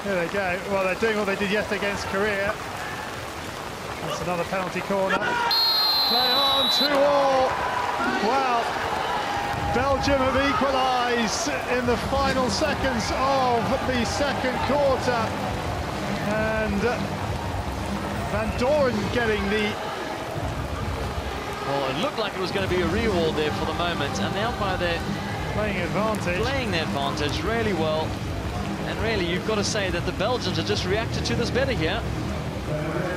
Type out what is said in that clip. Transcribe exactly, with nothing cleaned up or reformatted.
Here they go. Well, they're doing what they did yesterday against Korea. That's another penalty corner. Play on, two all. Well, Belgium have equalised in the final seconds of the second quarter. And Van Doren getting the... Well, it looked like it was going to be a reward there for the moment, and now by their playing advantage. Playing their advantage really well. And really, you've got to say that the Belgians have just reacted to this better here.